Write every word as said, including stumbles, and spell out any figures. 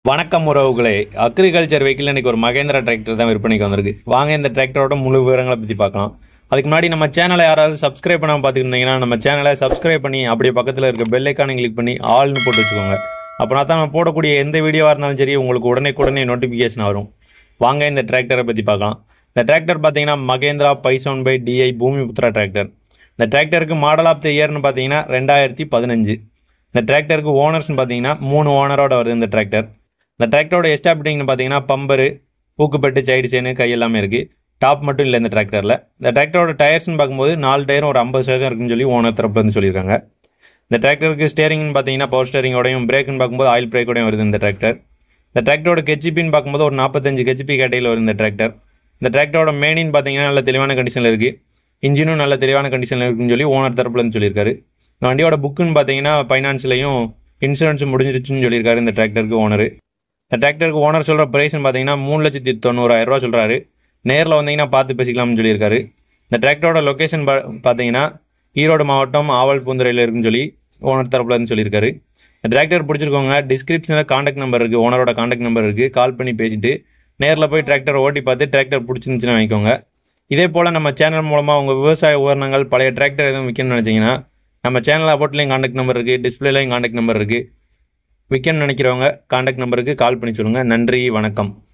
வணக்கம் உறவுகளே, agriculture vehicle இன்னைக்கு ஒரு மகேந்திரா டிராக்டர் தான் விற்பனைக்கு வந்திருக்கு. வாங்க இந்த டிராக்டரோட முழு விவரங்களை பற்றி பார்க்கலாம். அதுக்கு முன்னாடி நம்ம சேனலை யாராவது சப்ஸ்கிரைப் பண்ணாமல் பார்த்துருந்தீங்கன்னா நம்ம சேனலை சப்ஸ்கிரைப் பண்ணி அப்படியே பக்கத்தில் இருக்க பெல் ஐக்கானை கிளிக் பண்ணி ஆல்னு போட்டு வச்சுக்கோங்க. அப்படின்னா தான் நம்ம போடக்கூடிய எந்த வீடியோவாக இருந்தாலும் சரி உங்களுக்கு உடனே உடனே நோட்டிஃபிகேஷன் வரும். வாங்க இந்த டிராக்டரை பற்றி பார்க்கலாம். இந்த டிராக்டர் பார்த்தீங்கன்னா மகேந்திரா பைசோன் பை டிஐ பூமிபுத்ரா டிராக்டர். இந்த டிராக்டருக்கு மாடல் ஆஃப் த இயர்னு பார்த்தீங்கன்னா ரெண்டாயிரத்தி பதினஞ்சு. இந்த டிராக்டருக்கு ஓனர்ஸ்னு பார்த்தீங்கன்னா மூணு ஓனரோட வருது இந்த டிராக்டர். இந்த டிராக்டரோட எஸ்டாப்டிங்னு பார்த்தீங்கன்னா பம்பரு, பூக்குப்பட்டு, சைடு செயின், கை எல்லாமே இருக்குது. டாப் மட்டும் இல்லை இந்த டிராக்டரில். இந்த டிராக்டரோட டயர்ஸ்னு பார்க்கும்போது நாலு டயரும் ஒரு ஐம்பது சதவீதம் இருக்குன்னு சொல்லி ஓனர் தரப்புல இருந்து சொல்லியிருக்காங்க. இந்த டிராக்டருக்கு ஸ்டேரிங்னு பார்த்தீங்கன்னா பவர் ஸ்டேரிங்கோடையும், பிரேக்குன்னு பார்க்கும்போது ஆயில் பிரேக்கோடையும் வருது இந்த டிராக்டர். இந்த டிராக்டரோட கெச்சிபின்னு பார்க்கும்போது ஒரு நாற்பத்தஞ்சு கெச்சிபி கேட்டையில் வருது இந்த டிராக்டர். இந்த டிராக்டரோட மெயினின்னு பார்த்தீங்கன்னா நல்ல தெளிவான கண்டிஷனில் இருக்குது. இன்ஜினும் நல்ல தெளிவான கண்டிஷனில் இருக்குன்னு சொல்லி ஓனர் தரப்புல இருந்து சொல்லியிருக்காரு. இந்த வண்டியோட புக்குன்னு பார்த்தீங்கன்னா ஃபைனான்ஸ்லையும் இன்சூரன்ஸும் முடிஞ்சிருச்சுன்னு சொல்லியிருக்காரு இந்த டிராக்டருக்கு ஓனர். இந்த டிராக்டருக்கு ஓனர் சொல்கிற ப்ரைஸ்னு பார்த்தீங்கன்னா மூணு லட்சத்தி தொண்ணூறாயிரம் ரூபா சொல்கிறாரு. நேரில் வந்தீங்கன்னா பார்த்து பேசிக்கலாம்னு சொல்லியிருக்காரு. இந்த டிராக்டரோட லொக்கேஷன் பா பார்த்தீங்கன்னா ஈரோடு மாவட்டம் ஆவல் பூந்துறையில் இருக்குன்னு சொல்லி ஓனர் தரப்புல இருந்து சொல்லியிருக்காரு. இந்த டிராக்டர் பிடிச்சிருக்கோங்க, டிஸ்கிரிப்ஷனில் காண்டாக்ட் நம்பர் இருக்குது, ஓனரோட காண்டாக்ட் நம்பர் இருக்குது. கால் பண்ணி பேசிட்டு நேரில் போய் டிராக்டர் ஓட்டி பார்த்து டிராக்டர் பிடிச்சிருந்துச்சுன்னு வாங்கிக்கோங்க. இதே போல் நம்ம சேனல் மூலமாக உங்கள் விவசாய உபகரணங்கள், பழைய டிராக்டர் எதுவும் விற்கணும்னு நினச்சிங்கன்னா நம்ம சேனல் அபோட்லேயும் காண்டாக்ட் நம்பர் இருக்குது, டிஸ்பிளேலையும் காண்டாக்ட் நம்பர் இருக்குது. விற்கணும்னு நினைக்கிறவங்க காண்டாக்ட் நம்பருக்கு கால் பண்ணி சொல்லுங்கள். நன்றி, வணக்கம்.